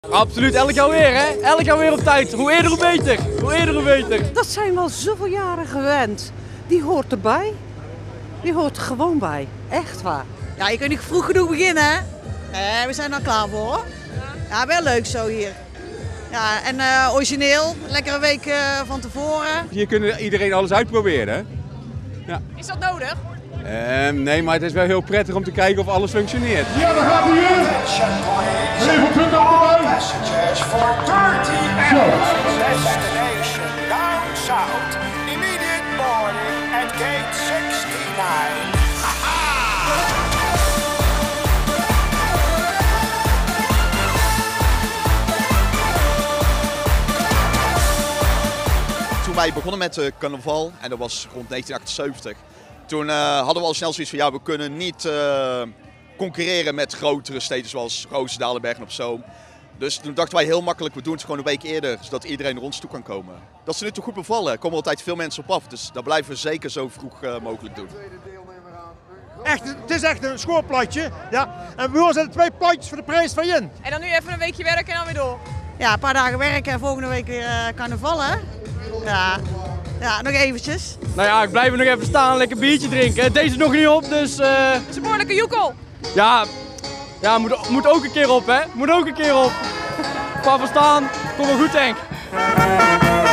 Absoluut, elk jaar weer hè. Elk jaar weer op tijd. Hoe eerder hoe beter. Hoe eerder hoe beter. Dat zijn we al zoveel jaren gewend. Die hoort erbij. Die hoort er gewoon bij. Echt waar. Ja, je kunt niet vroeg genoeg beginnen, hè? Nee, we zijn er klaar voor, hoor. Ja, wel leuk zo hier. Ja, en origineel. Lekkere week van tevoren. Hier kunnen iedereen alles uitproberen, hè? Ja. Is dat nodig? Nee, maar het is wel heel prettig om te kijken of alles functioneert. Ja, daar gaat hij in. 27 passengers for 30 destination down south. Immediate boarding at gate 69. Toen wij begonnen met carnaval, en dat was rond 1978, toen hadden we al snel zoiets van ja, we kunnen niet concurreren met grotere steden zoals Roosendaal en Bergen op Zoom. Dus toen dachten wij heel makkelijk, we doen het gewoon een week eerder, zodat iedereen naar ons toe kan komen. Dat is nu toch goed bevallen, er komen altijd veel mensen op af, dus dat blijven we zeker zo vroeg mogelijk doen. Echt, het is echt een schoolplatje, ja. En we zetten 2 platjes voor de prijs van je. En dan nu even een weekje werken en dan weer door. Ja, een paar dagen werken en volgende week weer carnaval, hè? Ja. Ja, nog eventjes. Nou ja, ik blijf er nog even staan, lekker biertje drinken. Deze is nog niet op, dus... Het is een behoorlijke joekel. Ja, moet ook een keer op hè. Moet ook een keer op. Paar van staan, kom wel goed denk.